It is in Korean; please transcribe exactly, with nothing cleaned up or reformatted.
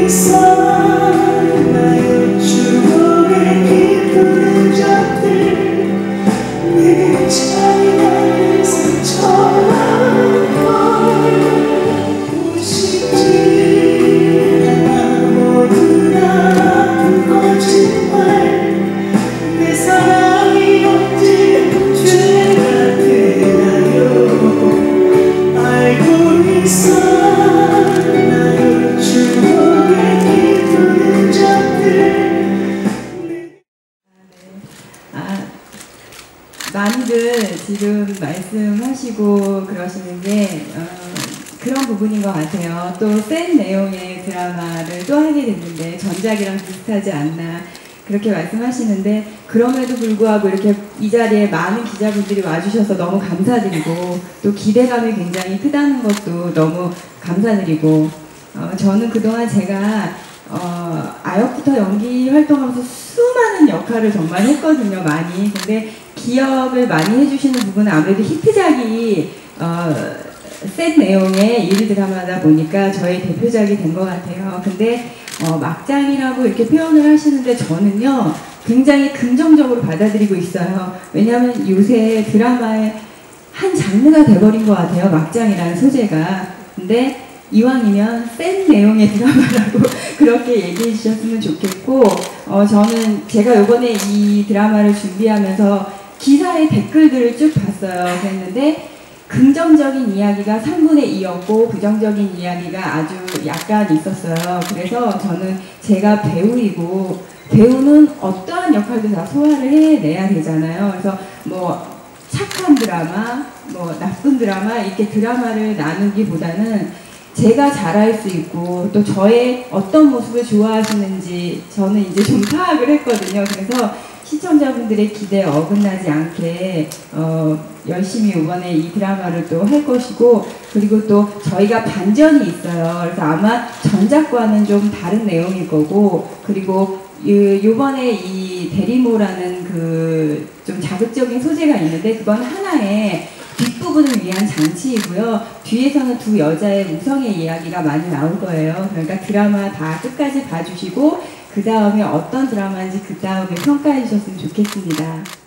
있어 나의 추억의 깊은 흔적들 내게 잔인한 상처만 보고 싶지 않아 모두 다 아픈 거짓말 내 사랑이 언제 죄가 되나요 알고 있어 많이들 지금 말씀하시고 그러시는 게 어, 그런 부분인 것 같아요. 또 센 내용의 드라마를 또 하게 됐는데 전작이랑 비슷하지 않나 그렇게 말씀하시는데 그럼에도 불구하고 이렇게 이 자리에 많은 기자분들이 와주셔서 너무 감사드리고 또 기대감이 굉장히 크다는 것도 너무 감사드리고 어, 저는 그동안 제가 어, 아역부터 연기 활동하면서 수많은 역할을 정말 했거든요. 많이. 근데 기억을 많이 해주시는 부분은 아무래도 히트작이 어, 센 내용의 일 드라마다 보니까 저의 대표작이 된 것 같아요. 근데 어, 막장이라고 이렇게 표현을 하시는데 저는요 굉장히 긍정적으로 받아들이고 있어요. 왜냐하면 요새 드라마의 한 장르가 돼버린 것 같아요. 막장이라는 소재가. 근데 이왕이면 센 내용의 드라마라고 그렇게 얘기해 주셨으면 좋겠고 어, 저는 제가 요번에 이 드라마를 준비하면서 기사의 댓글들을 쭉 봤어요. 그랬는데 긍정적인 이야기가 삼분의 이였고 부정적인 이야기가 아주 약간 있었어요. 그래서 저는 제가 배우이고 배우는 어떠한 역할도 다 소화를 해내야 되잖아요. 그래서 뭐 착한 드라마, 뭐 나쁜 드라마 이렇게 드라마를 나누기보다는 제가 잘할 수 있고 또 저의 어떤 모습을 좋아하시는지 저는 이제 좀 파악을 했거든요. 그래서 시청자분들의 기대에 어긋나지 않게 어, 열심히 이번에 이 드라마를 또 할 것이고 그리고 또 저희가 반전이 있어요. 그래서 아마 전작과는 좀 다른 내용일 거고 그리고 요번에 이 대리모라는 그 좀 자극적인 소재가 있는데 그건 하나의 뒷부분을 위한 장치이고요. 뒤에서는 두 여자의 우성의 이야기가 많이 나올 거예요. 그러니까 드라마 다 끝까지 봐주시고 그 다음에 어떤 드라마인지 그 다음에 평가해 주셨으면 좋겠습니다.